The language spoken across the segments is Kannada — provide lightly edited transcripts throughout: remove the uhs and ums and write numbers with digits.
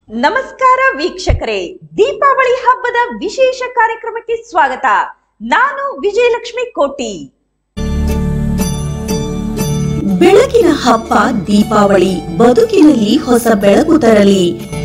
ನಮಸ್ಕಾರ ವೀಕ್ಷಕರೇ, ದೀಪಾವಳಿ ಹಬ್ಬದ ವಿಶೇಷ ಕಾರ್ಯಕ್ರಮಕ್ಕೆ ಸ್ವಾಗತ. ನಾನು ವಿಜಯಲಕ್ಷ್ಮಿ ಕೋಟಿ. ಬೆಳಕಿನ ಹಬ್ಬ ದೀಪಾವಳಿ, ಬದುಕಿನಲ್ಲಿ ಹೊಸ ಬೆಳಕು ತರಲಿ,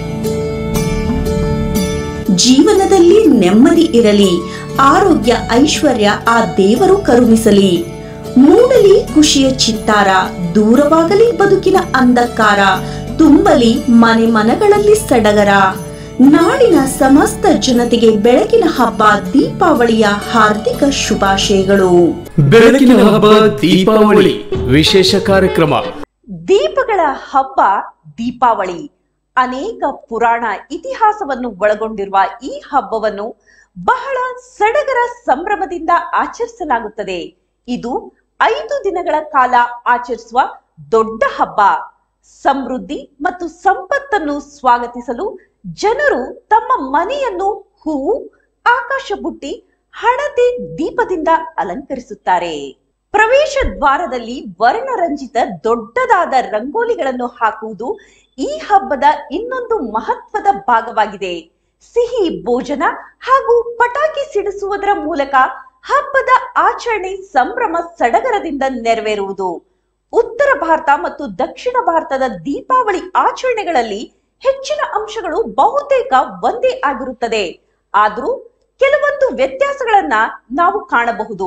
ಜೀವನದಲ್ಲಿ ನೆಮ್ಮದಿ ಇರಲಿ, ಆರೋಗ್ಯ ಐಶ್ವರ್ಯ ಆ ದೇವರು ಕರುಣಿಸಲಿ, ಮೂಡಲಿ ಖುಷಿಯ ಚಿತ್ತಾರ, ದೂರವಾಗಲಿ ಬದುಕಿನ ಅಂಧಕಾರ, ತುಂಬಲಿ ಮನೆ ಮನಗಳಲ್ಲಿ ಸಡಗರ. ನಾಡಿನ ಸಮಸ್ತ ಜನತೆಗೆ ಬೆಳಕಿನ ಹಬ್ಬ ದೀಪಾವಳಿಯ ಹಾರ್ದಿಕ ಶುಭಾಶಯಗಳು. ಬೆಳಕಿನ ಹಬ್ಬ ದೀಪಾವಳಿ ವಿಶೇಷ ಕಾರ್ಯಕ್ರಮ. ದೀಪಗಳ ಹಬ್ಬ ದೀಪಾವಳಿ ಅನೇಕ ಪುರಾಣ ಇತಿಹಾಸವನ್ನು ಒಳಗೊಂಡಿರುವ ಈ ಹಬ್ಬವನ್ನು ಬಹಳ ಸಡಗರ ಸಂಭ್ರಮದಿಂದ ಆಚರಿಸಲಾಗುತ್ತದೆ. ಇದು 5 ದಿನಗಳ ಕಾಲ ಆಚರಿಸುವ ದೊಡ್ಡ ಹಬ್ಬ. ಸಮೃದ್ಧಿ ಮತ್ತು ಸಂಪತ್ತನ್ನು ಸ್ವಾಗತಿಸಲು ಜನರು ತಮ್ಮ ಮನೆಯನ್ನು ಹೂವು, ಆಕಾಶ ಬುಟ್ಟಿ, ಹಣತೆ ದೀಪದಿಂದ ಅಲಂಕರಿಸುತ್ತಾರೆ. ಪ್ರವೇಶ ದ್ವಾರದಲ್ಲಿ ವರ್ಣರಂಜಿತ ದೊಡ್ಡದಾದ ರಂಗೋಲಿಗಳನ್ನು ಹಾಕುವುದು ಈ ಹಬ್ಬದ ಇನ್ನೊಂದು ಮಹತ್ವದ ಭಾಗವಾಗಿದೆ. ಸಿಹಿ ಭೋಜನ ಹಾಗೂ ಪಟಾಕಿ ಸಿಡಿಸುವುದರ ಮೂಲಕ ಹಬ್ಬದ ಆಚರಣೆ ಸಂಭ್ರಮ ಸಡಗರದಿಂದ ನೆರವೇರುವುದು. ಉತ್ತರ ಭಾರತ ಮತ್ತು ದಕ್ಷಿಣ ಭಾರತದ ದೀಪಾವಳಿ ಆಚರಣೆಗಳಲ್ಲಿ ಹೆಚ್ಚಿನ ಅಂಶಗಳು ಬಹುತೇಕ ಒಂದೇ ಆಗಿರುತ್ತದೆ. ಆದರೂ ಕೆಲವೊಂದು ವ್ಯತ್ಯಾಸಗಳನ್ನ ನಾವು ಕಾಣಬಹುದು.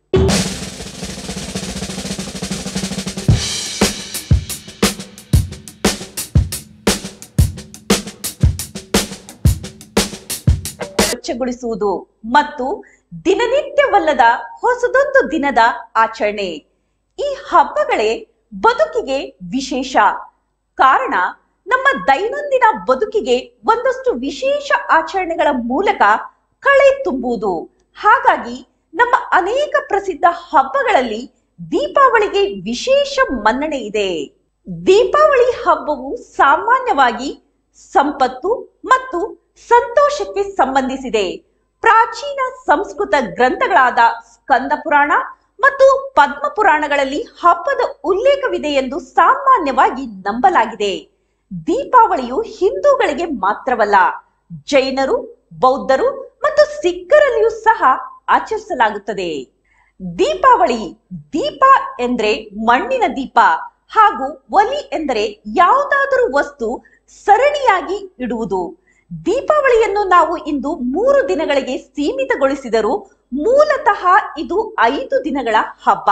ಸ್ವಚ್ಛಗೊಳಿಸುವುದು ಮತ್ತು ದಿನನಿತ್ಯವಲ್ಲದ ಹೊಸದೊಂದು ದಿನದ ಆಚರಣೆ. ಈ ಹಬ್ಬಗಳೇ ಬದುಕಿಗೆ ವಿಶೇಷ. ಕಾರಣ, ನಮ್ಮ ದೈನಂದಿನ ಬದುಕಿಗೆ ಒಂದಷ್ಟು ವಿಶೇಷ ಆಚರಣೆಗಳ ಮೂಲಕ ಕಳೆ ತುಂಬುವುದು. ಹಾಗಾಗಿ ನಮ್ಮ ಅನೇಕ ಪ್ರಸಿದ್ಧ ಹಬ್ಬಗಳಲ್ಲಿ ದೀಪಾವಳಿಗೆ ವಿಶೇಷ ಮನ್ನಣೆ ಇದೆ. ದೀಪಾವಳಿ ಹಬ್ಬವು ಸಾಮಾನ್ಯವಾಗಿ ಸಂಪತ್ತು ಮತ್ತು ಸಂತೋಷಕ್ಕೆ ಸಂಬಂಧಿಸಿದೆ. ಪ್ರಾಚೀನ ಸಂಸ್ಕೃತ ಗ್ರಂಥಗಳಾದ ಸ್ಕಂದ ಪುರಾಣ ಮತ್ತು ಪದ್ಮ ಪುರಾಣಗಳಲ್ಲಿ ಹಬ್ಬದ ಉಲ್ಲೇಖವಿದೆ ಎಂದು ಸಾಮಾನ್ಯವಾಗಿ ನಂಬಲಾಗಿದೆ. ದೀಪಾವಳಿಯು ಹಿಂದೂಗಳಿಗೆ ಮಾತ್ರವಲ್ಲ, ಜೈನರು, ಬೌದ್ಧರು ಮತ್ತು ಸಿಖ್ಖರಲ್ಲಿಯೂ ಸಹ ಆಚರಿಸಲಾಗುತ್ತದೆ. ದೀಪಾವಳಿ, ದೀಪ ಎಂದ್ರೆ ಮಣ್ಣಿನ ದೀಪ ಹಾಗೂ ಒಲಿ ಎಂದರೆ ಯಾವುದಾದರೂ ವಸ್ತು ಸರಣಿಯಾಗಿ ಇಡುವುದು. ದೀಪಾವಳಿಯನ್ನು ನಾವು ಇಂದು 3 ದಿನಗಳಿಗೆ ಸೀಮಿತಗೊಳಿಸಿದರೂ ಮೂಲತಃ ಇದು 5 ದಿನಗಳ ಹಬ್ಬ.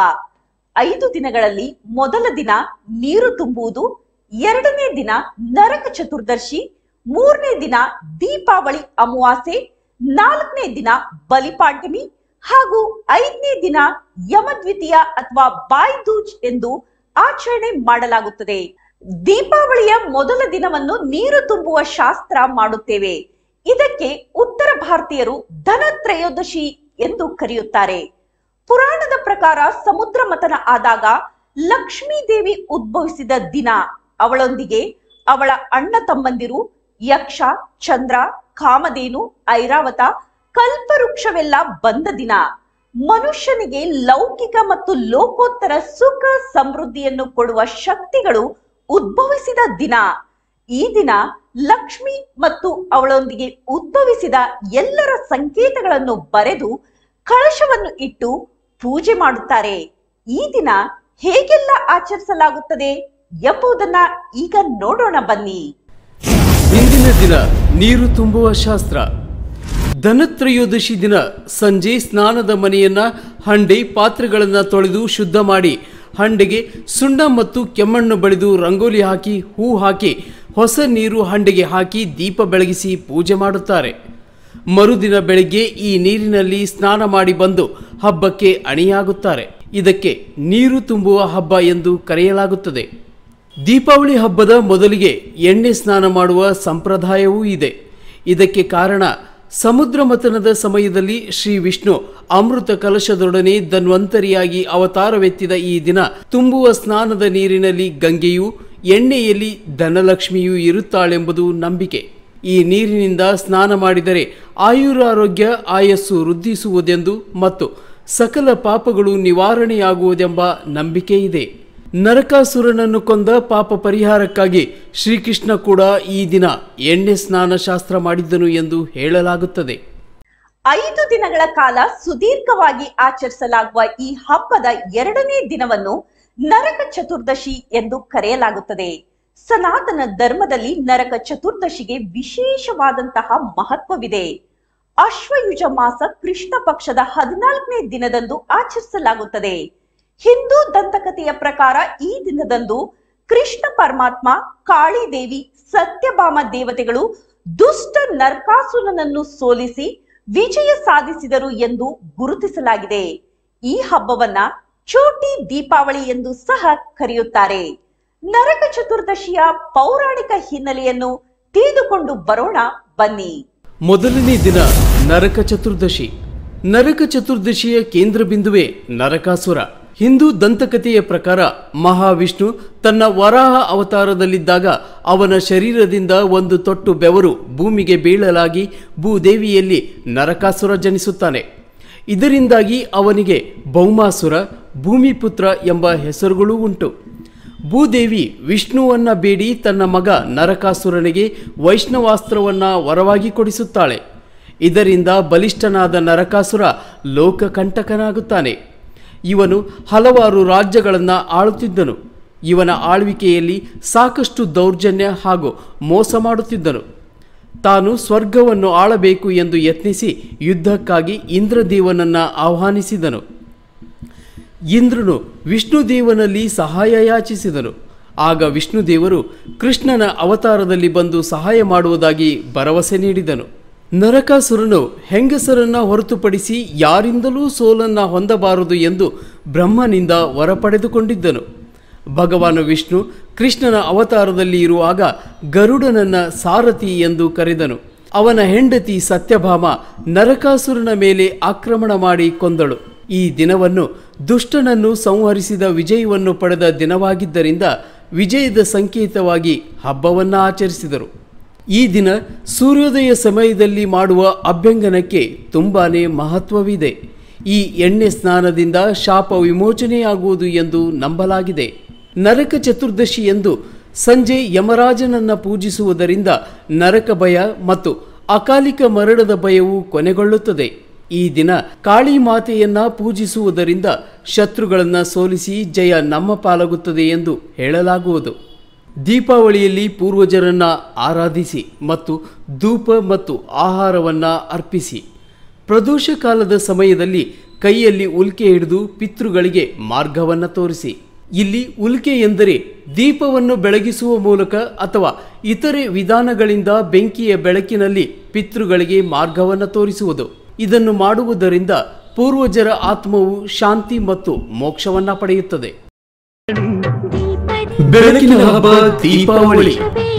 5 ದಿನಗಳಲ್ಲಿ ಮೊದಲ ದಿನ ನೀರು ತುಂಬುವುದು, 2ನೇ ದಿನ ನರಕ ಚತುರ್ದಶಿ, 3ನೇ ದಿನ ದೀಪಾವಳಿ ಅಮಾವಾಸ್ಯೆ, 4ನೇ ದಿನ ಬಲಿಪಾಡ್ಯಮಿ ಹಾಗೂ 5ನೇ ದಿನ ಯಮದ್ವಿತೀಯ ಅಥವಾ ಬಾಯ್ ದೂಜ್ ಎಂದು ಆಚರಣೆ ಮಾಡಲಾಗುತ್ತದೆ. ದೀಪಾವಳಿಯ ಮೊದಲ ದಿನವನ್ನು ನೀರು ತುಂಬುವ ಶಾಸ್ತ್ರ ಮಾಡುತ್ತೇವೆ. ಇದಕ್ಕೆ ಉತ್ತರ ಭಾರತೀಯರು ಧನತ್ರಯೋದಶಿ ಎಂದು ಕರೆಯುತ್ತಾರೆ. ಪುರಾಣದ ಪ್ರಕಾರ ಸಮುದ್ರ ಮಥನ ಆದಾಗ ಲಕ್ಷ್ಮೀ ದೇವಿ ಉದ್ಭವಿಸಿದ ದಿನ, ಅವಳೊಂದಿಗೆ ಅವಳ ಅಣ್ಣ ತಮ್ಮಂದಿರು ಯಕ್ಷ, ಚಂದ್ರ, ಕಾಮಧೇನು, ಐರಾವತ, ಕಲ್ಪವೃಕ್ಷವೆಲ್ಲ ಬಂದ ದಿನ. ಮನುಷ್ಯನಿಗೆ ಲೌಕಿಕ ಮತ್ತು ಲೋಕೋತ್ತರ ಸುಖ ಸಮೃದ್ಧಿಯನ್ನು ಕೊಡುವ ಶಕ್ತಿಗಳು ಉದ್ಭವಿಸಿದ ದಿನ. ಈ ದಿನ ಲಕ್ಷ್ಮಿ ಮತ್ತು ಅವಳೊಂದಿಗೆ ಉದ್ಭವಿಸಿದ ಎಲ್ಲರ ಸಂಕೇತಗಳನ್ನು ಬರೆದು ಕಳಶವನ್ನು ಇಟ್ಟು ಪೂಜೆ ಮಾಡುತ್ತಾರೆ. ಈ ದಿನ ಹೇಗೆಲ್ಲ ಆಚರಿಸಲಾಗುತ್ತದೆ ಎಂಬುದನ್ನ ಈಗ ನೋಡೋಣ ಬನ್ನಿ. ಇಂದಿನ ದಿನ ನೀರು ತುಂಬುವ ಶಾಸ್ತ್ರ. ಧನತ್ರಯೋದಶಿ ದಿನ ಸಂಜೆ ಸ್ನಾನದ ಮನೆಯನ್ನ ಹಂಡೆ ಪಾತ್ರೆಗಳನ್ನ ತೊಳೆದು ಶುದ್ಧ ಮಾಡಿ ಹಂಡೆಗೆ ಸುಣ್ಣ ಮತ್ತು ಕೆಮ್ಮಣ್ಣು ಬಳಿದು ರಂಗೋಲಿ ಹಾಕಿ ಹೂ ಹಾಕಿ ಹೊಸ ನೀರು ಹಂಡೆಗೆ ಹಾಕಿ ದೀಪ ಬೆಳಗಿಸಿ ಪೂಜೆ ಮಾಡುತ್ತಾರೆ. ಮರುದಿನ ಬೆಳಗ್ಗೆ ಈ ನೀರಿನಲ್ಲಿ ಸ್ನಾನ ಮಾಡಿ ಬಂದು ಹಬ್ಬಕ್ಕೆ ಅಣಿಯಾಗುತ್ತಾರೆ. ಇದಕ್ಕೆ ನೀರು ತುಂಬುವ ಹಬ್ಬ ಎಂದು ಕರೆಯಲಾಗುತ್ತದೆ. ದೀಪಾವಳಿ ಹಬ್ಬದ ಮೊದಲಿಗೆ ಎಣ್ಣೆ ಸ್ನಾನ ಮಾಡುವ ಸಂಪ್ರದಾಯವೂ ಇದೆ. ಇದಕ್ಕೆ ಕಾರಣ, ಸಮುದ್ರ ಮಥನದ ಸಮಯದಲ್ಲಿ ಶ್ರೀ ವಿಷ್ಣು ಅಮೃತ ಕಲಶದೊಡನೆ ಧನ್ವಂತರಿಯಾಗಿ ಅವತಾರವೆತ್ತಿದ ಈ ದಿನ ತುಂಬುವ ಸ್ನಾನದ ನೀರಿನಲ್ಲಿ ಗಂಗೆಯೂ ಎಣ್ಣೆಯಲ್ಲಿ ಧನಲಕ್ಷ್ಮಿಯೂ ಇರುತ್ತಾಳೆಂಬುದು ನಂಬಿಕೆ. ಈ ನೀರಿನಿಂದ ಸ್ನಾನ ಮಾಡಿದರೆ ಆಯುರಾರೋಗ್ಯ ಆಯಸ್ಸು ವೃದ್ಧಿಸುವುದೆಂದು ಮತ್ತು ಸಕಲ ಪಾಪಗಳು ನಿವಾರಣೆಯಾಗುವುದೆಂಬ ನಂಬಿಕೆ ಇದೆ. ನರಕಾಸುರನನ್ನು ಕೊಂದ ಪಾಪ ಪರಿಹಾರಕ್ಕಾಗಿ ಶ್ರೀಕೃಷ್ಣ ಕೂಡ ಈ ದಿನ ಎಣ್ಣೆ ಸ್ನಾನ ಶಾಸ್ತ್ರ ಮಾಡಿದ್ದನು ಎಂದು ಹೇಳಲಾಗುತ್ತದೆ. 5 ದಿನಗಳ ಕಾಲ ಸುದೀರ್ಘವಾಗಿ ಆಚರಿಸಲಾಗುವ ಈ ಹಬ್ಬದ 2ನೇ ದಿನವನ್ನು ನರಕ ಚತುರ್ದಶಿ ಎಂದು ಕರೆಯಲಾಗುತ್ತದೆ. ಸನಾತನ ಧರ್ಮದಲ್ಲಿ ನರಕ ಚತುರ್ದಶಿಗೆ ವಿಶೇಷವಾದಂತಹ ಮಹತ್ವವಿದೆ. ಅಶ್ವಯುಜ ಮಾಸ ಕೃಷ್ಣ ಪಕ್ಷದ 14ನೇ ದಿನದಂದು ಆಚರಿಸಲಾಗುತ್ತದೆ. ಹಿಂದೂ ದಂತಕಥೆಯ ಪ್ರಕಾರ ಈ ದಿನದಂದು ಕೃಷ್ಣ ಪರಮಾತ್ಮ, ಕಾಳಿದೇವಿ, ಸತ್ಯಭಾಮ ದೇವತೆಗಳು ದುಷ್ಟ ನರಕಾಸುರನನ್ನು ಸೋಲಿಸಿ ವಿಜಯ ಸಾಧಿಸಿದರು ಎಂದು ಗುರುತಿಸಲಾಗಿದೆ. ಈ ಹಬ್ಬವನ್ನ ಚೋಟಿ ದೀಪಾವಳಿ ಎಂದು ಸಹ ಕರೆಯುತ್ತಾರೆ. ನರಕ ಚತುರ್ದಶಿಯ ಪೌರಾಣಿಕ ಹಿನ್ನೆಲೆಯನ್ನು ತಿಳಿದುಕೊಂಡು ಬರೋಣ ಬನ್ನಿ. ಮೊದಲನೇ ದಿನ ನರಕ ಚತುರ್ದಶಿ. ನರಕ ಚತುರ್ದಶಿಯ ಕೇಂದ್ರ ಬಿಂದುವೇ ನರಕಾಸುರ. ಹಿಂದೂ ದಂತಕಥೆಯ ಪ್ರಕಾರ ಮಹಾವಿಷ್ಣು ತನ್ನ ವರಾಹ ಅವತಾರದಲ್ಲಿದ್ದಾಗ ಅವನ ಶರೀರದಿಂದ ಒಂದು ತೊಟ್ಟು ಬೆವರು ಭೂಮಿಗೆ ಬೀಳಲಾಗಿ ಭೂದೇವಿಯಲ್ಲಿ ನರಕಾಸುರ ಜನಿಸುತ್ತಾನೆ. ಇದರಿಂದಾಗಿ ಅವನಿಗೆ ಭೌಮಾಸುರ, ಭೂಮಿಪುತ್ರ ಎಂಬ ಹೆಸರುಗಳೂ ಉಂಟು. ಭೂದೇವಿ ವಿಷ್ಣುವನ್ನ ಬೇಡಿ ತನ್ನ ಮಗ ನರಕಾಸುರನಿಗೆ ವೈಷ್ಣವಾಸ್ತ್ರವನ್ನ ವರವಾಗಿ ಕೊಡಿಸುತ್ತಾಳೆ. ಇದರಿಂದ ಬಲಿಷ್ಠನಾದ ನರಕಾಸುರ ಲೋಕಕಂಟಕನಾಗುತ್ತಾನೆ. ಇವನು ಹಲವಾರು ರಾಜ್ಯಗಳನ್ನು ಆಳುತ್ತಿದ್ದನು. ಇವನ ಆಳ್ವಿಕೆಯಲ್ಲಿ ಸಾಕಷ್ಟು ದೌರ್ಜನ್ಯ ಹಾಗೂ ಮೋಸ ಮಾಡುತ್ತಿದ್ದನು. ತಾನು ಸ್ವರ್ಗವನ್ನು ಆಳಬೇಕು ಎಂದು ಯತ್ನಿಸಿ ಯುದ್ಧಕ್ಕಾಗಿ ಇಂದ್ರದೇವನನ್ನು ಆಹ್ವಾನಿಸಿದನು. ಇಂದ್ರನು ವಿಷ್ಣುದೇವನಲ್ಲಿ ಸಹಾಯ ಯಾಚಿಸಿದನು. ಆಗ ವಿಷ್ಣುದೇವರು ಕೃಷ್ಣನ ಅವತಾರದಲ್ಲಿ ಬಂದು ಸಹಾಯ ಮಾಡುವುದಾಗಿ ಭರವಸೆ ನೀಡಿದನು. ನರಕಾಸುರನು ಹೆಂಗಸರನ್ನ ಹೊರತುಪಡಿಸಿ ಯಾರಿಂದಲೂ ಸೋಲನ್ನ ಹೊಂದಬಾರದು ಎಂದು ಬ್ರಹ್ಮನಿಂದ ವರ ಪಡೆದುಕೊಂಡಿದ್ದನು. ಭಗವಾನ್ ವಿಷ್ಣು ಕೃಷ್ಣನ ಅವತಾರದಲ್ಲಿ ಇರುವಾಗ ಗರುಡನನ್ನ ಸಾರಥಿ ಎಂದು ಕರೆದನು. ಅವನ ಹೆಂಡತಿ ಸತ್ಯಭಾಮ ನರಕಾಸುರನ ಮೇಲೆ ಆಕ್ರಮಣ ಮಾಡಿ ಕೊಂದಳು. ಈ ದಿನವನ್ನು ದುಷ್ಟನನ್ನು ಸಂಹರಿಸಿದ ವಿಜಯವನ್ನು ಪಡೆದ ದಿನವಾಗಿದ್ದರಿಂದ ವಿಜಯದ ಸಂಕೇತವಾಗಿ ಹಬ್ಬವನ್ನು ಆಚರಿಸಿದರು. ಈ ದಿನ ಸೂರ್ಯೋದಯ ಸಮಯದಲ್ಲಿ ಮಾಡುವ ಅಭ್ಯಂಗನಕ್ಕೆ ತುಂಬಾನೇ ಮಹತ್ವವಿದೆ. ಈ ಎಣ್ಣೆ ಸ್ನಾನದಿಂದ ಶಾಪ ವಿಮೋಚನೆಯಾಗುವುದು ಎಂದು ನಂಬಲಾಗಿದೆ. ನರಕ ಚತುರ್ದಶಿ ಎಂದು ಸಂಜೆ ಯಮರಾಜನನ್ನ ಪೂಜಿಸುವುದರಿಂದ ನರಕ ಭಯ ಮತ್ತು ಅಕಾಲಿಕ ಮರಣದ ಭಯವು ಕೊನೆಗೊಳ್ಳುತ್ತದೆ. ಈ ದಿನ ಕಾಳಿ ಮಾತೆಯನ್ನ ಪೂಜಿಸುವುದರಿಂದ ಶತ್ರುಗಳನ್ನು ಸೋಲಿಸಿ ಜಯ ನಮ್ಮ ಪಾಲಾಗುತ್ತದೆ ಎಂದು ಹೇಳಲಾಗುವುದು. ದೀಪಾವಳಿಯಲ್ಲಿ ಪೂರ್ವಜರನ್ನ ಆರಾಧಿಸಿ ಮತ್ತು ಧೂಪ ಮತ್ತು ಆಹಾರವನ್ನು ಅರ್ಪಿಸಿ. ಪ್ರದೋಷ ಕಾಲದ ಸಮಯದಲ್ಲಿ ಕೈಯಲ್ಲಿ ಉಲ್ಕೆ ಹಿಡಿದು ಪಿತೃಗಳಿಗೆ ಮಾರ್ಗವನ್ನು ತೋರಿಸಿ. ಇಲ್ಲಿ ಉಲ್ಕೆ ಎಂದರೆ ದೀಪವನ್ನು ಬೆಳಗಿಸುವ ಮೂಲಕ ಅಥವಾ ಇತರೆ ವಿಧಾನಗಳಿಂದ ಬೆಂಕಿಯ ಬೆಳಕಿನಲ್ಲಿ ಪಿತೃಗಳಿಗೆ ಮಾರ್ಗವನ್ನು ತೋರಿಸುವುದು. ಇದನ್ನು ಮಾಡುವುದರಿಂದ ಪೂರ್ವಜರ ಆತ್ಮವು ಶಾಂತಿ ಮತ್ತು ಮೋಕ್ಷವನ್ನ ಪಡೆಯುತ್ತದೆ. ಬೆಳಕಿನ ಹಬ್ಬ ದೀಪಾವಳಿ.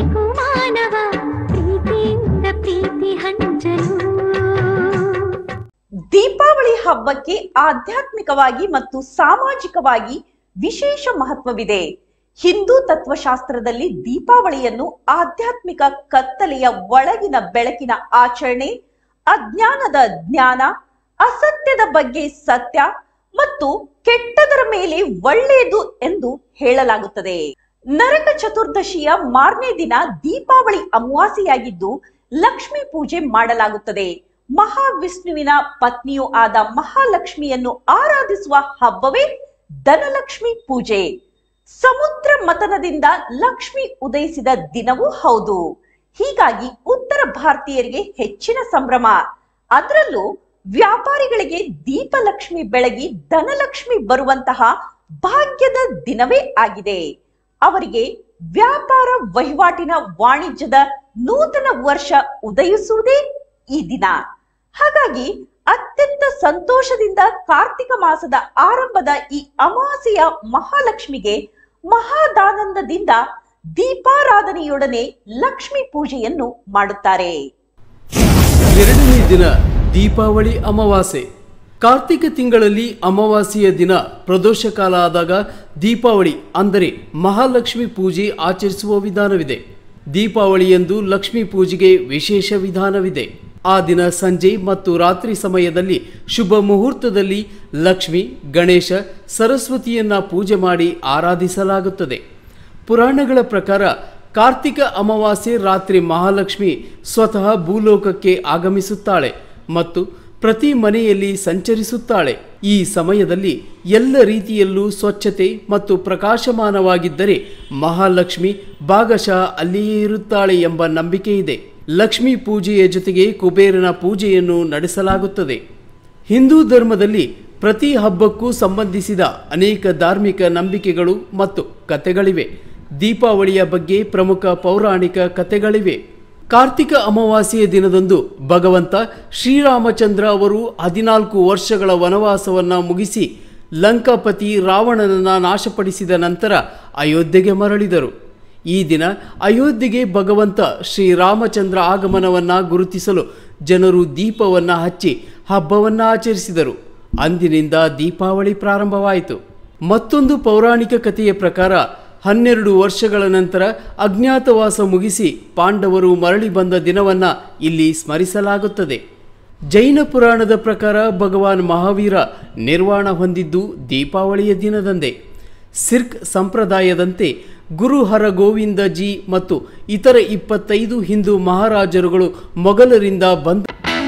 ದೀಪಾವಳಿ ಹಬ್ಬಕ್ಕೆ ಆಧ್ಯಾತ್ಮಿಕವಾಗಿ ಮತ್ತು ಸಾಮಾಜಿಕವಾಗಿ ವಿಶೇಷ ಮಹತ್ವವಿದೆ. ಹಿಂದೂ ತತ್ವಶಾಸ್ತ್ರದಲ್ಲಿ ದೀಪಾವಳಿಯನ್ನು ಆಧ್ಯಾತ್ಮಿಕ ಕತ್ತಲೆಯ ಒಳಗಿನ ಬೆಳಕಿನ ಆಚರಣೆ, ಅಜ್ಞಾನದ ಜ್ಞಾನ, ಅಸತ್ಯದ ಬಗ್ಗೆ ಸತ್ಯ ಮತ್ತು ಕೆಟ್ಟದರ ಮೇಲೆ ಒಳ್ಳೆಯದು ಎಂದು ಹೇಳಲಾಗುತ್ತದೆ. ನರಕ ಚತುರ್ದಶಿಯ ಮಾರನೇ ದಿನ ದೀಪಾವಳಿ ಅಮಾವಾಸ್ಯೆಯಾಗಿದ್ದು ಲಕ್ಷ್ಮೀ ಪೂಜೆ ಮಾಡಲಾಗುತ್ತದೆ. ಮಹಾವಿಷ್ಣುವಿನ ಪತ್ನಿಯೂ ಆದ ಮಹಾಲಕ್ಷ್ಮಿಯನ್ನು ಆರಾಧಿಸುವ ಹಬ್ಬವೇ ಧನಲಕ್ಷ್ಮಿ ಪೂಜೆ. ಸಮುದ್ರ ಮಥನದಿಂದ ಲಕ್ಷ್ಮಿ ಉದಯಿಸಿದ ದಿನವೂ ಹೌದು. ಹೀಗಾಗಿ ಉತ್ತರ ಭಾರತೀಯರಿಗೆ ಹೆಚ್ಚಿನ ಸಂಭ್ರಮ. ಅದರಲ್ಲೂ ವ್ಯಾಪಾರಿಗಳಿಗೆ ದೀಪಲಕ್ಷ್ಮಿ ಬೆಳಗಿ ಧನಲಕ್ಷ್ಮಿ ಬರುವಂತಹ ಭಾಗ್ಯದ ದಿನವೇ ಆಗಿದೆ. ಅವರಿಗೆ ವ್ಯಾಪಾರ ವಹಿವಾಟಿನ ವಾಣಿಜ್ಯದ ನೂತನ ವರ್ಷ ಉದಯಿಸುವುದೇ ಈ ದಿನ. ಹಾಗಾಗಿ ಅತ್ಯಂತ ಸಂತೋಷದಿಂದ ಕಾರ್ತಿಕ ಮಾಸದ ಆರಂಭದ ಈ ಅಮಾವಾಸ್ಯೆಯ ಮಹಾಲಕ್ಷ್ಮಿಗೆ ಮಹಾದಾನಂದದಿಂದ ದೀಪಾರಾಧನೆಯೊಡನೆ ಲಕ್ಷ್ಮೀ ಪೂಜೆಯನ್ನು ಮಾಡುತ್ತಾರೆ. ಎರಡನೇ ದಿನ ದೀಪಾವಳಿ ಅಮಾವಾಸ್ಯೆ. ಕಾರ್ತಿಕ ತಿಂಗಳಲ್ಲಿ ಅಮಾವಾಸ್ಯೆಯ ದಿನ ಪ್ರದೋಷ ಕಾಲ ಆದಾಗ ದೀಪಾವಳಿ ಅಂದರೆ ಮಹಾಲಕ್ಷ್ಮಿ ಪೂಜೆ ಆಚರಿಸುವ ವಿಧಾನವಿದೆ. ದೀಪಾವಳಿಯಂದು ಲಕ್ಷ್ಮೀ ಪೂಜೆಗೆ ವಿಶೇಷ ವಿಧಾನವಿದೆ. ಆ ದಿನ ಸಂಜೆ ಮತ್ತು ರಾತ್ರಿ ಸಮಯದಲ್ಲಿ ಶುಭ ಮುಹೂರ್ತದಲ್ಲಿ ಲಕ್ಷ್ಮಿ, ಗಣೇಶ, ಸರಸ್ವತಿಯನ್ನ ಪೂಜೆ ಮಾಡಿ ಆರಾಧಿಸಲಾಗುತ್ತದೆ. ಪುರಾಣಗಳ ಪ್ರಕಾರ ಕಾರ್ತಿಕ ಅಮಾವಾಸ್ಯೆ ರಾತ್ರಿ ಮಹಾಲಕ್ಷ್ಮಿ ಸ್ವತಃ ಭೂಲೋಕಕ್ಕೆ ಆಗಮಿಸುತ್ತಾಳೆ ಮತ್ತು ಪ್ರತಿ ಮನೆಯಲ್ಲಿ ಸಂಚರಿಸುತ್ತಾಳೆ. ಈ ಸಮಯದಲ್ಲಿ ಎಲ್ಲ ರೀತಿಯಲ್ಲೂ ಸ್ವಚ್ಛತೆ ಮತ್ತು ಪ್ರಕಾಶಮಾನವಾಗಿದ್ದರೆ ಮಹಾಲಕ್ಷ್ಮಿ ಭಾಗಶಃ ಅಲ್ಲಿಯೇ ಇರುತ್ತಾಳೆ ಎಂಬ ನಂಬಿಕೆ ಇದೆ. ಲಕ್ಷ್ಮೀ ಪೂಜೆಯ ಜೊತೆಗೆ ಕುಬೇರನ ಪೂಜೆಯನ್ನು ನಡೆಸಲಾಗುತ್ತದೆ. ಹಿಂದೂ ಧರ್ಮದಲ್ಲಿ ಪ್ರತಿ ಹಬ್ಬಕ್ಕೂ ಸಂಬಂಧಿಸಿದ ಅನೇಕ ಧಾರ್ಮಿಕ ನಂಬಿಕೆಗಳು ಮತ್ತು ಕಥೆಗಳಿವೆ. ದೀಪಾವಳಿಯ ಬಗ್ಗೆ ಪ್ರಮುಖ ಪೌರಾಣಿಕ ಕಥೆಗಳಿವೆ. ಕಾರ್ತಿಕ ಅಮಾವಾಸ್ಯೆಯ ದಿನದಂದು ಭಗವಂತ ಶ್ರೀರಾಮಚಂದ್ರ ಅವರು 14 ವರ್ಷಗಳ ವನವಾಸವನ್ನು ಮುಗಿಸಿ ಲಂಕಾಪತಿ ರಾವಣನನ್ನು ನಾಶಪಡಿಸಿದ ನಂತರ ಅಯೋಧ್ಯೆಗೆ ಮರಳಿದರು. ಈ ದಿನ ಅಯೋಧ್ಯೆಗೆ ಭಗವಂತ ಶ್ರೀರಾಮಚಂದ್ರ ಆಗಮನವನ್ನು ಗುರುತಿಸಲು ಜನರು ದೀಪವನ್ನು ಹಚ್ಚಿ ಹಬ್ಬವನ್ನು ಆಚರಿಸಿದರು. ಅಂದಿನಿಂದ ದೀಪಾವಳಿ ಪ್ರಾರಂಭವಾಯಿತು. ಮತ್ತೊಂದು ಪೌರಾಣಿಕ ಕಥೆಯ ಪ್ರಕಾರ 12 ವರ್ಷಗಳ ನಂತರ ಅಜ್ಞಾತವಾಸ ಮುಗಿಸಿ ಪಾಂಡವರು ಮರಳಿ ಬಂದ ದಿನವನ್ನು ಇಲ್ಲಿ ಸ್ಮರಿಸಲಾಗುತ್ತದೆ. ಜೈನ ಪುರಾಣದ ಪ್ರಕಾರ ಭಗವಾನ್ ಮಹಾವೀರ ನಿರ್ವಾಣ ಹೊಂದಿದ್ದು ದೀಪಾವಳಿಯ ದಿನದಂದೇ. ಸಿರ್ಕ್ ಸಂಪ್ರದಾಯದಂತೆ ಗುರು ಹರಗೋವಿಂದ ಜಿ ಮತ್ತು ಇತರ 25 ಹಿಂದೂ ಮಹಾರಾಜರುಗಳು ಮೊಘಲರಿಂದ ಬಂದ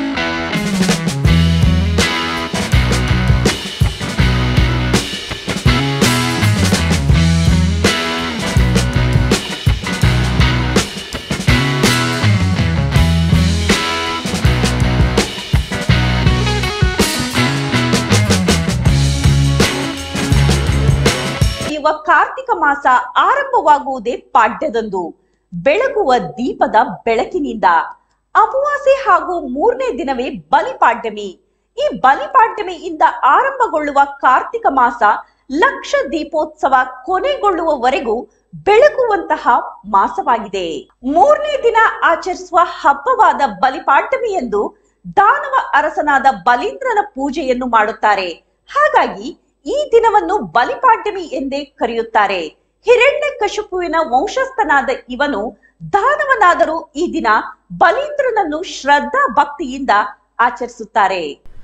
ಕಾರ್ತಿಕ ಮಾಸ ಆರಂಭವಾಗುವುದೇ ಪಾಡ್ಯದಂದು ಬೆಳಗುವ ದೀಪದ ಬೆಳಕಿನಿಂದ. ಅಮಾವಾಸ್ಯೆ ಹಾಗೂ 3ನೇ ದಿನವೇ ಬಲಿಪಾಡ್ಯಮಿ. ಈ ಬಲಿಪಾಡ್ಯಮಿಯಿಂದ ಆರಂಭಗೊಳ್ಳುವ ಕಾರ್ತಿಕ ಮಾಸ ಲಕ್ಷ ದೀಪೋತ್ಸವ ಕೊನೆಗೊಳ್ಳುವವರೆಗೂ ಬೆಳಗುವಂತಹ ಮಾಸವಾಗಿದೆ. 3ನೇ ದಿನ ಆಚರಿಸುವ ಹಬ್ಬವಾದ ಬಲಿಪಾಡ್ಯಮಿಯಂದು ದಾನವ ಅರಸನಾದ ಬಲೀಂದ್ರನ ಪೂಜೆಯನ್ನು ಮಾಡುತ್ತಾರೆ. ಹಾಗಾಗಿ ಈ ದಿನವನ್ನು ಬಲಿಪಾಡ್ಯಮಿ ಎಂದೇ ಕರೆಯುತ್ತಾರೆ. ಹಿರಣ್ಯಕಶಿಪುವಿನ ವಂಶಸ್ಥನಾದ ಇವನು ದಾನವನಾದರೂ ಈ ದಿನ ಬಲೀಂದ್ರನನ್ನು ಶ್ರದ್ಧಾ ಭಕ್ತಿಯಿಂದ ಆಚರಿಸುತ್ತಾರೆ.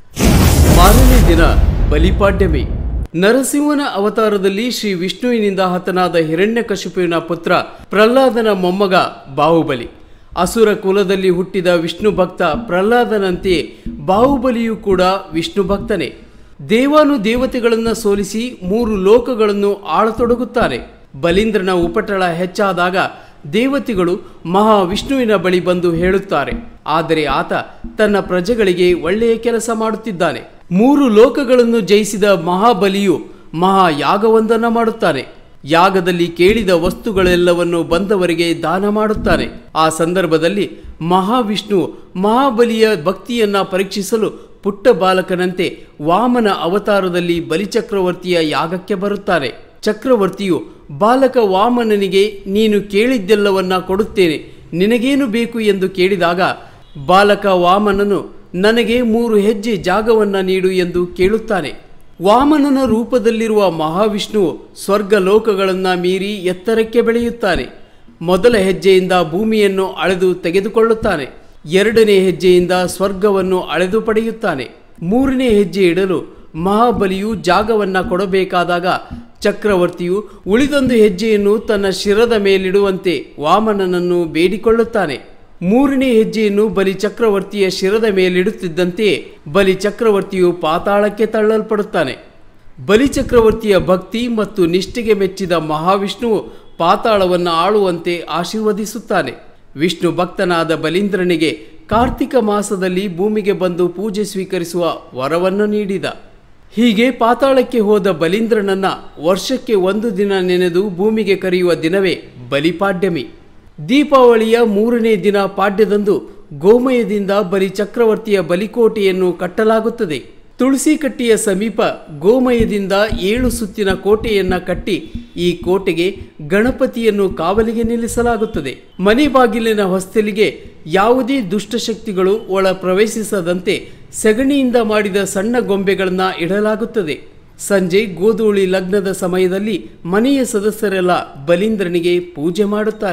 ಮಾರನೇ ದಿನ ಬಲಿಪಾಡ್ಯಮಿ. ನರಸಿಂಹನ ಅವತಾರದಲ್ಲಿ ಶ್ರೀ ವಿಷ್ಣುವಿನಿಂದ ಹತನಾದ ಹಿರಣ್ಯಕಶಿಪುವಿನ ಪುತ್ರ ಪ್ರಹ್ಲಾದನ ಮೊಮ್ಮಗ ಬಾಹುಬಲಿ. ಅಸುರ ಕುಲದಲ್ಲಿ ಹುಟ್ಟಿದ ವಿಷ್ಣು ಭಕ್ತ ಪ್ರಹ್ಲಾದನಂತೆಯೇ ಬಾಹುಬಲಿಯೂ ಕೂಡ ವಿಷ್ಣು ಭಕ್ತನೇ. ದೇವಾನುದೇವತೆಗಳನ್ನು ಸೋಲಿಸಿ 3 ಲೋಕಗಳನ್ನು ಆಳತೊಡಗುತ್ತಾರೆ. ಬಲೀಂದ್ರನ ಉಪಟಳ ಹೆಚ್ಚಾದಾಗ ದೇವತೆಗಳು ಮಹಾವಿಷ್ಣುವಿನ ಬಳಿ ಬಂದು ಹೇಳುತ್ತಾರೆ, ಆದರೆ ಆತ ತನ್ನ ಪ್ರಜೆಗಳಿಗೆ ಒಳ್ಳೆಯ ಕೆಲಸ ಮಾಡುತ್ತಿದ್ದಾನೆ. 3 ಲೋಕಗಳನ್ನು ಜಯಿಸಿದ ಮಹಾಬಲಿಯು ಮಹಾಯಾಗವೊಂದನ್ನು ಮಾಡುತ್ತಾನೆ. ಯಾಗದಲ್ಲಿ ಕೇಳಿದ ವಸ್ತುಗಳೆಲ್ಲವನ್ನು ಬಂದವರಿಗೆ ದಾನ ಮಾಡುತ್ತಾನೆ. ಆ ಸಂದರ್ಭದಲ್ಲಿ ಮಹಾವಿಷ್ಣು ಮಹಾಬಲಿಯ ಭಕ್ತಿಯನ್ನ ಪರೀಕ್ಷಿಸಲು ಪುಟ್ಟ ಬಾಲಕನಂತೆ ವಾಮನ ಅವತಾರದಲ್ಲಿ ಬಲಿಚಕ್ರವರ್ತಿಯ ಯಾಗಕ್ಕೆ ಬರುತ್ತಾರೆ. ಚಕ್ರವರ್ತಿಯು ಬಾಲಕ ವಾಮನನಿಗೆ ನೀನು ಕೇಳಿದ್ದೆಲ್ಲವನ್ನ ಕೊಡುತ್ತೇನೆ, ನಿನಗೇನು ಬೇಕು ಎಂದು ಕೇಳಿದಾಗ ಬಾಲಕ ವಾಮನನು ನನಗೆ 3 ಹೆಜ್ಜೆ ಜಾಗವನ್ನ ನೀಡು ಎಂದು ಕೇಳುತ್ತಾನೆ. ವಾಮನನ ರೂಪದಲ್ಲಿರುವ ಮಹಾವಿಷ್ಣುವು ಸ್ವರ್ಗ ಲೋಕಗಳನ್ನು ಮೀರಿ ಎತ್ತರಕ್ಕೆ ಬೆಳೆಯುತ್ತಾನೆ. ಮೊದಲ ಹೆಜ್ಜೆಯಿಂದ ಭೂಮಿಯನ್ನು ಅಳೆದು ತೆಗೆದುಕೊಳ್ಳುತ್ತಾನೆ. 2ನೇ ಹೆಜ್ಜೆಯಿಂದ ಸ್ವರ್ಗವನ್ನು ಅಳೆದು ಪಡೆಯುತ್ತಾನೆ. 3ನೇ ಹೆಜ್ಜೆ ಇಡಲು ಮಹಾಬಲಿಯು ಜಾಗವನ್ನ ಕೊಡಬೇಕಾದಾಗ ಚಕ್ರವರ್ತಿಯು ಉಳಿದೊಂದು ಹೆಜ್ಜೆಯನ್ನು ತನ್ನ ಶಿರದ ಮೇಲಿಡುವಂತೆ ವಾಮನನನ್ನು ಬೇಡಿಕೊಳ್ಳುತ್ತಾನೆ. 3ನೇ ಹೆಜ್ಜೆಯನ್ನು ಬಲಿ ಚಕ್ರವರ್ತಿಯ ಶಿರದ ಮೇಲಿಡುತ್ತಿದ್ದಂತೆಯೇ ಬಲಿ ಚಕ್ರವರ್ತಿಯು ಪಾತಾಳಕ್ಕೆ ತಳ್ಳಲ್ಪಡುತ್ತಾನೆ. ಬಲಿ ಚಕ್ರವರ್ತಿಯ ಭಕ್ತಿ ಮತ್ತು ನಿಷ್ಠೆಗೆ ಮೆಚ್ಚಿದ ಮಹಾವಿಷ್ಣುವು ಪಾತಾಳವನ್ನು ಆಳುವಂತೆ ಆಶೀರ್ವದಿಸುತ್ತಾನೆ. ವಿಷ್ಣು ಭಕ್ತನಾದ ಬಲೀಂದ್ರನಿಗೆ ಕಾರ್ತಿಕ ಮಾಸದಲ್ಲಿ ಭೂಮಿಗೆ ಬಂದು ಪೂಜೆ ಸ್ವೀಕರಿಸುವ ವರವನ್ನು ನೀಡಿದ. ಹೀಗೆ ಪಾತಾಳಕ್ಕೆ ಹೋದ ಬಲೀಂದ್ರನನ್ನ ವರ್ಷಕ್ಕೆ 1 ದಿನ ನೆನೆದು ಭೂಮಿಗೆ ಕರೆಯುವ ದಿನವೇ ಬಲಿಪಾಡ್ಯಮಿ. ದೀಪಾವಳಿಯ 3ನೇ ದಿನ ಪಾಡ್ಯದಂದು ಗೋಮಯದಿಂದ ಬಲಿ ಚಕ್ರವರ್ತಿಯ ಬಲಿಕೋಟೆಯನ್ನು ಕಟ್ಟಲಾಗುತ್ತದೆ. ತುಳಸಿ ಕಟ್ಟಿಯ ಸಮೀಪ ಗೋಮಯದಿಂದ 7 ಸುತ್ತಿನ ಕೋಟೆಯನ್ನ ಕಟ್ಟಿ ಈ ಕೋಟೆಗೆ ಗಣಪತಿಯನ್ನು ಕಾವಲಿಗೆ ನಿಲ್ಲಿಸಲಾಗುತ್ತದೆ. ಮನೆ ಬಾಗಿಲಿನ ಹೊಸ್ತಿಲಿಗೆ ಯಾವುದೇ ದುಷ್ಟಶಕ್ತಿಗಳು ಒಳ ಪ್ರವೇಶಿಸದಂತೆ ಸೆಗಣಿಯಿಂದ ಮಾಡಿದ ಸಣ್ಣ ಗೊಂಬೆಗಳನ್ನು ಇಡಲಾಗುತ್ತದೆ. ಸಂಜೆ ಗೋಧೂಳಿ ಲಗ್ನದ ಸಮಯದಲ್ಲಿ ಮನೆಯ ಸದಸ್ಯರೆಲ್ಲ ಬಲೀಂದ್ರನಿಗೆ ಪೂಜೆ ಮಾಡುತ್ತಾರೆ.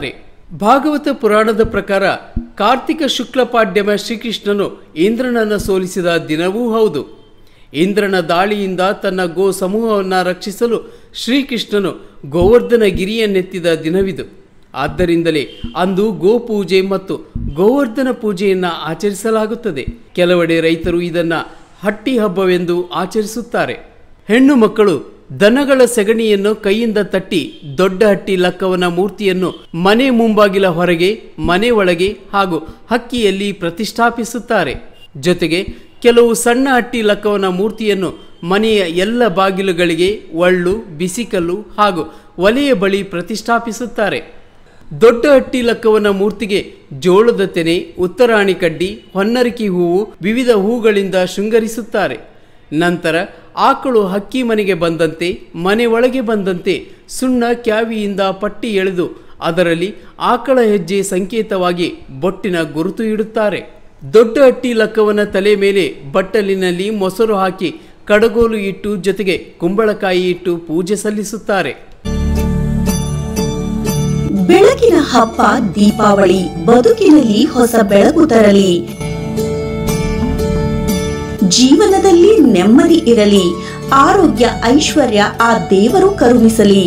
ಭಾಗವತ ಪುರಾಣದ ಪ್ರಕಾರ ಕಾರ್ತಿಕ ಶುಕ್ಲ ಪಾಡ್ಯಮ ಶ್ರೀಕೃಷ್ಣನು ಇಂದ್ರನನ್ನು ಸೋಲಿಸಿದ ದಿನವೂ ಹೌದು. ಇಂದ್ರನ ದಾಳಿಯಿಂದ ತನ್ನ ಗೋ ಸಮೂಹವನ್ನು ರಕ್ಷಿಸಲು ಶ್ರೀಕೃಷ್ಣನು ಗೋವರ್ಧನ ಗಿರಿಯನ್ನೆತ್ತಿದ ದಿನವಿದು. ಆದ್ದರಿಂದಲೇ ಅಂದು ಗೋಪೂಜೆ ಮತ್ತು ಗೋವರ್ಧನ ಪೂಜೆಯನ್ನು ಆಚರಿಸಲಾಗುತ್ತದೆ. ಕೆಲವೆಡೆ ರೈತರು ಇದನ್ನು ಹಟ್ಟಿ ಹಬ್ಬವೆಂದು ಆಚರಿಸುತ್ತಾರೆ. ಹೆಣ್ಣು ಮಕ್ಕಳು ದನಗಳ ಸೆಗಣಿಯನ್ನು ಕೈಯಿಂದ ತಟ್ಟಿ ದೊಡ್ಡ ಹಟ್ಟಿ ಲಕ್ಕವನ ಮೂರ್ತಿಯನ್ನು ಮನೆ ಮುಂಬಾಗಿಲ ಹೊರಗೆ, ಮನೆ ಒಳಗೆ ಹಾಗೂ ಹಕ್ಕಿಯಲ್ಲಿ ಪ್ರತಿಷ್ಠಾಪಿಸುತ್ತಾರೆ. ಜೊತೆಗೆ ಕೆಲವು ಸಣ್ಣ ಹಟ್ಟಿ ಲಕ್ಕವನ ಮೂರ್ತಿಯನ್ನು ಮನೆಯ ಎಲ್ಲ ಬಾಗಿಲುಗಳಿಗೆ ಒಳ್ಳು, ಬಿಸಿಕಲ್ಲು ಹಾಗೂ ಒಲೆಯ ಬಳಿ ಪ್ರತಿಷ್ಠಾಪಿಸುತ್ತಾರೆ. ದೊಡ್ಡ ಹಟ್ಟಿ ಲಕ್ಕವನ ಮೂರ್ತಿಗೆ ಜೋಳದ ತೆನೆ, ಉತ್ತರಾಣಿ ಕಡ್ಡಿ, ಹೊನ್ನರಿಕೆ ಹೂವು, ವಿವಿಧ ಹೂಗಳಿಂದ ಶೃಂಗರಿಸುತ್ತಾರೆ. ನಂತರ ಆಕಳು ಹಕ್ಕಿ ಮನೆಗೆ ಬಂದಂತೆ, ಮನೆ ಒಳಗೆ ಬಂದಂತೆ ಸುಣ್ಣ ಕ್ಯಾವಿಯಿಂದ ಪಟ್ಟಿ ಎಳೆದು ಅದರಲ್ಲಿ ಆಕಳ ಹೆಜ್ಜೆ ಸಂಕೇತವಾಗಿ ಬೊಟ್ಟಿನ ಗುರುತು ಇಡುತ್ತಾರೆ. ದೊಡ್ಡ ಹಟ್ಟಿ ಲಕ್ಕವನ ತಲೆ ಮೇಲೆ ಬಟ್ಟಲಿನಲ್ಲಿ ಮೊಸರು ಹಾಕಿ ಕಡಗೋಲು ಇಟ್ಟು ಜೊತೆಗೆ ಕುಂಬಳಕಾಯಿ ಇಟ್ಟು ಪೂಜೆ ಸಲ್ಲಿಸುತ್ತಾರೆ. ಬೆಳಕಿನ ಹಬ್ಬ ದೀಪಾವಳಿ ಬದುಕಿನಲ್ಲಿ ಹೊಸ ಬೆಳಕು ತರಲಿ, ಜೀವನದಲ್ಲಿ ನೆಮ್ಮದಿ ಇರಲಿ, ಆರೋಗ್ಯ ಐಶ್ವರ್ಯ ಆ ದೇವರು ಕರುಣಿಸಲಿ,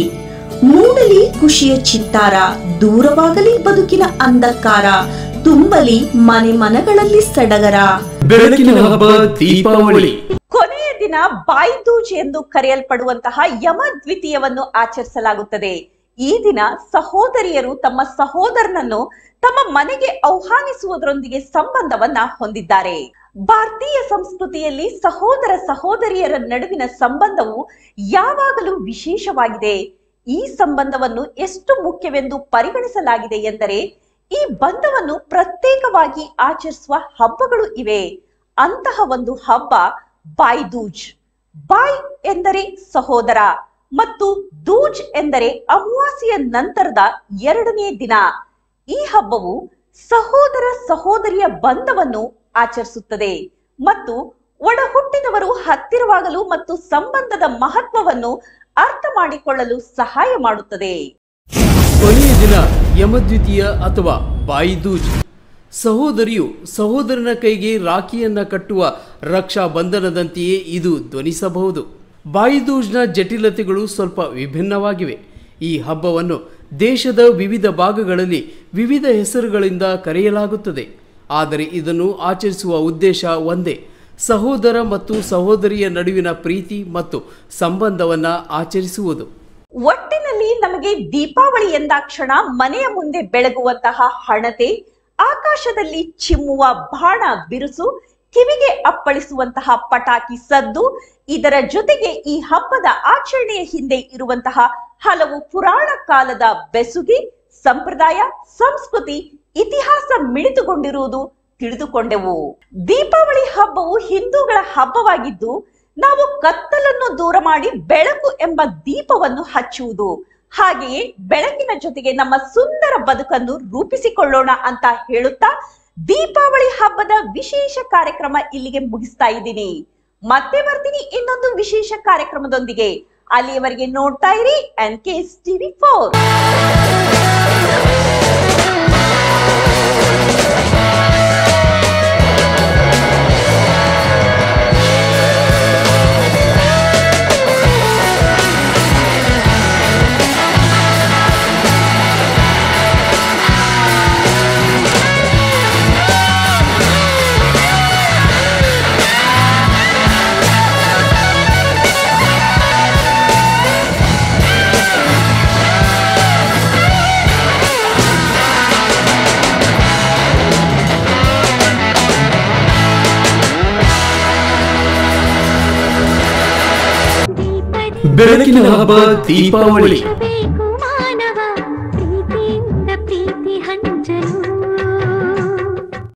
ಮೂಡಲಿ ಖುಷಿಯ ಚಿತ್ತಾರ, ದೂರವಾಗಲಿ ಬದುಕಿನ ಅಂಧಕಾರ, ತುಂಬಲಿ ಮನೆ ಮನಗಳಲ್ಲಿ ಸಡಗರ. ಬೆಳಕಿನ ಹಬ್ಬ ದೀಪಾವಳಿ. ಕೊನೆಯ ದಿನ ಬಾಯ್ದೂಜ್ ಎಂದು ಕರೆಯಲ್ಪಡುವಂತಹ ಯಮ ದ್ವಿತೀಯವನ್ನು ಆಚರಿಸಲಾಗುತ್ತದೆ. ಈ ದಿನ ಸಹೋದರಿಯರು ತಮ್ಮ ಸಹೋದರನನ್ನು ತಮ್ಮ ಮನೆಗೆ ಆಹ್ವಾನಿಸುವುದರೊಂದಿಗೆ ಸಂಬಂಧವನ್ನ ಹೊಂದಿದ್ದಾರೆ. ಭಾರತೀಯ ಸಂಸ್ಕೃತಿಯಲ್ಲಿ ಸಹೋದರ ಸಹೋದರಿಯರ ನಡುವಿನ ಸಂಬಂಧವು ಯಾವಾಗಲೂ ವಿಶೇಷವಾಗಿದೆ. ಈ ಸಂಬಂಧವನ್ನು ಎಷ್ಟು ಮುಖ್ಯವೆಂದು ಪರಿಗಣಿಸಲಾಗಿದೆ ಎಂದರೆ ಈ ಬಂಧವನ್ನು ಪ್ರತ್ಯೇಕವಾಗಿ ಆಚರಿಸುವ ಹಬ್ಬಗಳು ಇವೆ. ಅಂತಹ ಒಂದು ಹಬ್ಬ ಬಾಯ್ದೂಜ್. ಬಾಯ್ ಎಂದರೆ ಸಹೋದರ ಮತ್ತು ದೂಜ್ ಎಂದರೆ ಅಮಾವಾಸ್ಯೆಯ ನಂತರದ 2ನೇ ದಿನ. ಈ ಹಬ್ಬವು ಸಹೋದರ ಸಹೋದರಿಯ ಬಂಧವನ್ನು ಆಚರಿಸುತ್ತದೆ ಮತ್ತು ಒಡ ಹುಟ್ಟಿದವರು ಹತ್ತಿರವಾಗಲು ಮತ್ತು ಸಂಬಂಧದ ಮಹತ್ವವನ್ನು ಅರ್ಥ ಮಾಡಿಕೊಳ್ಳಲು ಸಹಾಯ ಮಾಡುತ್ತದೆ. ಕೊನೆಯ ದಿನ ಯಮದ್ವಿತೀಯ ಅಥವಾ ಬಾಯಿದೂಜ್. ಸಹೋದರಿಯು ಸಹೋದರನ ಕೈಗೆ ರಾಖಿಯನ್ನ ಕಟ್ಟುವ ರಕ್ಷಾ ಬಂಧನದಂತೆಯೇ ಇದು ಧ್ವನಿಸಬಹುದು. ಬಾಯಿದೂಜ್ನ ಜಟಿಲತೆಗಳು ಸ್ವಲ್ಪ ವಿಭಿನ್ನವಾಗಿವೆ. ಈ ಹಬ್ಬವನ್ನು ದೇಶದ ವಿವಿಧ ಭಾಗಗಳಲ್ಲಿ ವಿವಿಧ ಹೆಸರುಗಳಿಂದ ಕರೆಯಲಾಗುತ್ತದೆ. ಆದರೆ ಇದನ್ನು ಆಚರಿಸುವ ಉದ್ದೇಶ ಒಂದೇ: ಸಹೋದರ ಮತ್ತು ಸಹೋದರಿಯ ನಡುವಿನ ಪ್ರೀತಿ ಮತ್ತು ಸಂಬಂಧವನ್ನ ಆಚರಿಸುವುದು. ಒಟ್ಟಿನಲ್ಲಿ ನಮಗೆ ದೀಪಾವಳಿ ಎಂದಾಕ್ಷಣ ಮನೆಯ ಮುಂದೆ ಬೆಳಗುವಂತಹ ಹಣತೆ, ಆಕಾಶದಲ್ಲಿ ಚಿಮ್ಮುವ ಬಾಣ ಬಿರುಸು, ಕಿವಿಗೆ ಅಪ್ಪಳಿಸುವಂತಹ ಪಟಾಕಿ ಸದ್ದು, ಇದರ ಜೊತೆಗೆ ಈ ಹಬ್ಬದ ಆಚರಣೆಯ ಹಿಂದೆ ಇರುವಂತಹ ಹಲವು ಪುರಾಣ ಕಾಲದ ಬೆಸುಗೆ, ಸಂಪ್ರದಾಯ, ಸಂಸ್ಕೃತಿ, ಇತಿಹಾಸ ಮಿಳಿತುಕೊಂಡಿರುವುದು ತಿಳಿದುಕೊಂಡೆವು. ದೀಪಾವಳಿ ಹಬ್ಬವು ಹಿಂದೂಗಳ ಹಬ್ಬವಾಗಿದ್ದು ನಾವು ಕತ್ತಲನ್ನು ದೂರ ಮಾಡಿ ಬೆಳಕು ಎಂಬ ದೀಪವನ್ನು ಹಚ್ಚುವುದು. ಹಾಗೆಯೇ ಬೆಳಕಿನ ಜೊತೆಗೆ ನಮ್ಮ ಸುಂದರ ಬದುಕನ್ನು ರೂಪಿಸಿಕೊಳ್ಳೋಣ ಅಂತ ಹೇಳುತ್ತಾ ದೀಪಾವಳಿ ಹಬ್ಬದ ವಿಶೇಷ ಕಾರ್ಯಕ್ರಮ ಇಲ್ಲಿಗೆ ಮುಗಿಸ್ತಾ ಇದ್ದೀನಿ. ಮತ್ತೆ ಬರ್ತೀನಿ ಇನ್ನೊಂದು ವಿಶೇಷ ಕಾರ್ಯಕ್ರಮದೊಂದಿಗೆ. ಅಲ್ಲಿಯವರೆಗೆ ನೋಡ್ತಾ ಇರಿ NKS TV4. ಬೆಳಕಿನ ಹಬ್ಬ ದೀಪಾವಳಿ.